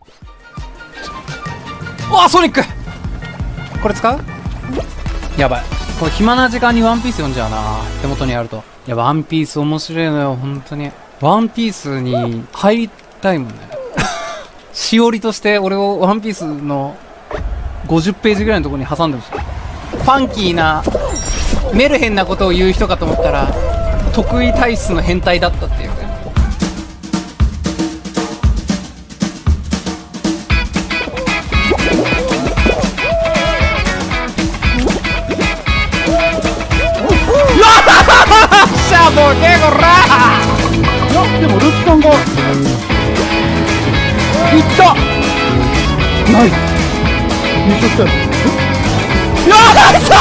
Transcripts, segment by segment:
わあソニックこれ使う？やばい、これ暇な時間にワンピース読んじゃうな、手元にあると。いやワンピース面白いのよ本当に。ワンピースに入りたいもんねしおりとして俺をワンピースの50ページぐらいのところに挟んでほしい。ファンキーなメルヘンなことを言う人かと思ったら得意体質の変態だったっていうね。しゃもうけこら。 いやでもルフさんがいったナイス優勝したよ。 やった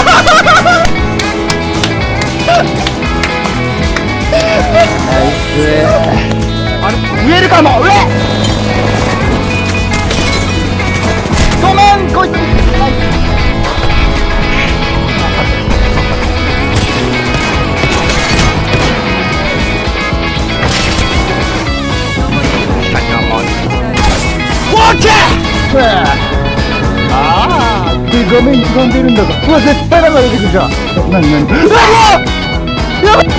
あれ植えるかも上ごめんこいつナイスああで画面歪んでるんだぞ。うわ絶対なんか出てくるじゃん。なになにうわやばい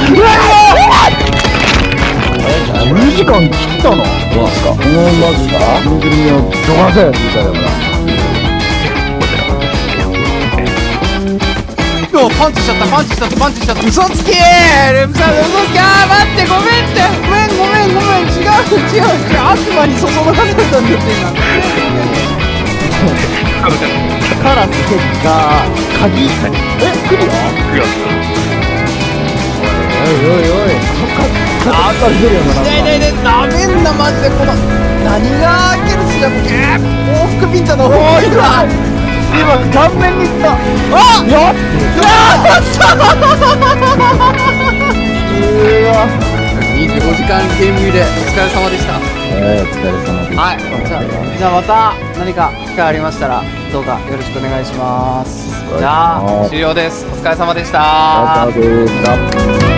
10時間切ったの。どうなんすかマジかぬいぐるみをどかせみたいだからパンチしちゃったパンチしちゃったパンチしちゃった。嘘つきルフさん嘘つき。待ってごめんってごめん違う悪魔にそそのかされたんだって今。 カラスヘッダー鍵クリアおいあったら出るよな。 なめんなマジで。この何が開けるしじゃ往復ピンタの方には今顔面にいったあっ25時間ゲームでお疲れ様でした。 お疲れ様でした。 はいじゃあまた何か機会ありましたらどうかよろしくお願いします。じゃあ終了です。お疲れ様でした。 お疲れ様でした。